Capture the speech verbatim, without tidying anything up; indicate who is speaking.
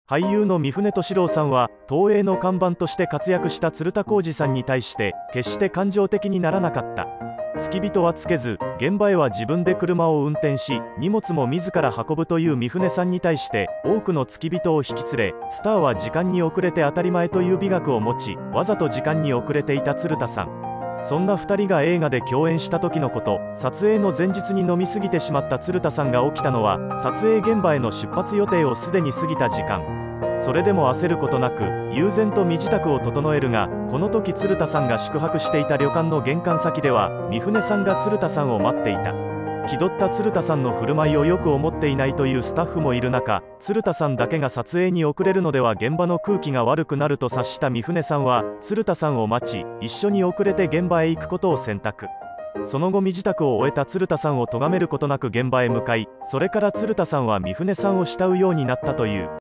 Speaker 1: 俳優の三船敏郎さんは東映の看板として活躍した鶴田浩二さんに対して決して感情的にならなかった。付き人はつけず、現場へは自分で車を運転し、荷物も自ら運ぶという三船さんに対して、多くの付き人を引き連れ、スターは時間に遅れて当たり前という美学を持ち、わざと時間に遅れていた鶴田さん。そんなふたりが映画で共演した時のこと。撮影の前日に飲み過ぎてしまった鶴田さんが起きたのは、撮影現場への出発予定をすでに過ぎた時間。それでも焦ることなく悠然と身支度を整えるが、この時鶴田さんが宿泊していた旅館の玄関先では三船さんが鶴田さんを待っていた。気取った鶴田さんの振る舞いをよく思っていないというスタッフもいる中、鶴田さんだけが撮影に遅れるのでは現場の空気が悪くなると察した三船さんは鶴田さんを待ち、一緒に遅れて現場へ行くことを選択。その後身支度を終えた鶴田さんを咎めることなく現場へ向かい、それから鶴田さんは三船さんを慕うようになったという。